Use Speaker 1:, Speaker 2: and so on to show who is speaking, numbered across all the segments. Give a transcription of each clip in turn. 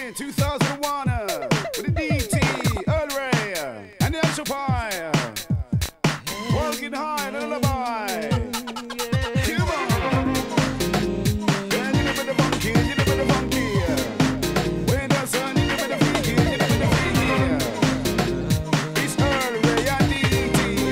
Speaker 1: in 2001 with the DT Elrae and the Ajapai. Walking high and a lullaby. Come on. Yeah, you know better funky, you know better funky. When the sun, you know better freaky, you know better freaky. It's Elrae and DT.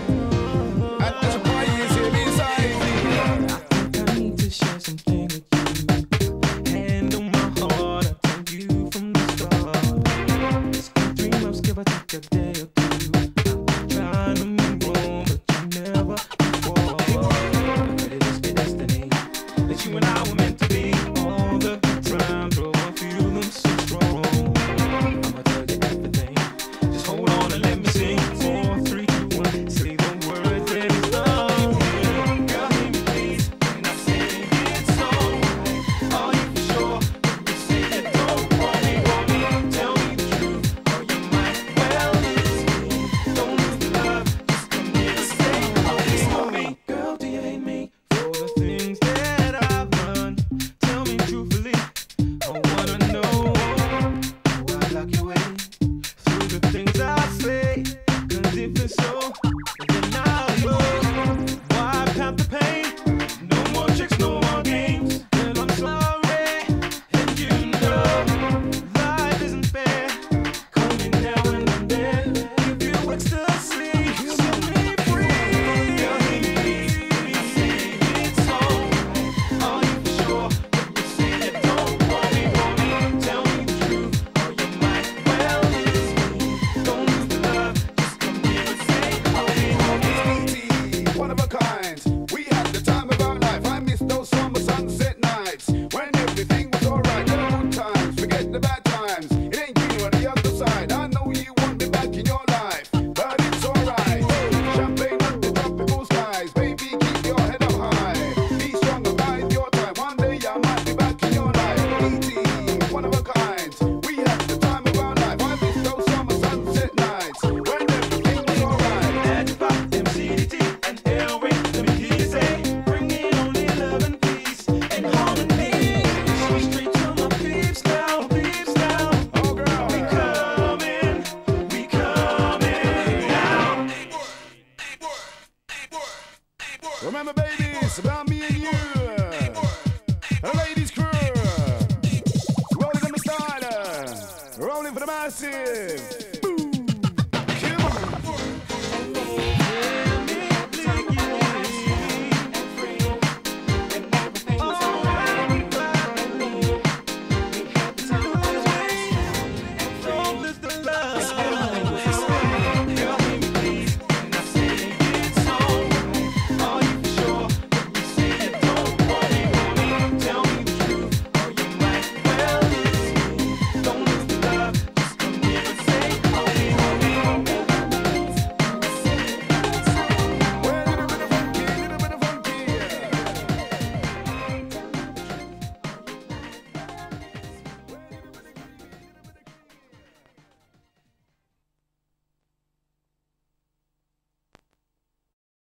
Speaker 1: And Ajapai is here beside me.
Speaker 2: I think I need to share something with you. Hand on my heart, I told you from the start. It's a dream of skip, I take a day or two. I'm trying to move on, but you never fall. Could it just be destiny that you and I were meant to be? All the good times, oh, I feel them so strong. I'ma tell you everything. Just hold on and let me sing. 4, 3, 2, 1. Say the words and it's done. Girl, hear me please when I say it's alright. Are you for sure? You say you don't want me. Tell me the truth, or you might well lose me. Don't lose the love, just come here to stay. Oh me, girl, do you hate me for the things that I've done? Tell me truthfully, I wanna know. Do I lock you in through the things I say? 'Cause if it's so, then I'll go. Wipe out the pain, no more tricks, no more games. Well, I'm sorry, and you know life isn't fair. Call me now and I'm there. Give you ecstasy, set me free. Girl, hear me please when I say it's alright. Are you for sure? You say you don't want me. Tell me the truth, or you might well lose me. Don't lose the love, just come here and say,
Speaker 1: DT, one of a kind. We had the time of our life. I miss those summer sunset nights when everything was alright. The good times, forget the bad times. It ain't green on the other side. I know you want me back in your life, but it's alright. Champagne under tropical skies, baby, keep your head up high. Be strong and bide your time. One day I might be back in your life. DT, one of a kind. We had the time of our life. I miss those summer sunset nights when everything was alright.
Speaker 2: Ajapai, MC DT and Elrae, let me hear you say, bringing only love and peace and harmony. So straight to my peeps now, peeps now.
Speaker 1: Oh girl,
Speaker 2: We coming now.
Speaker 1: remember babies, about me and you. A ladies crew. Rolling on the style. Rolling for the massive.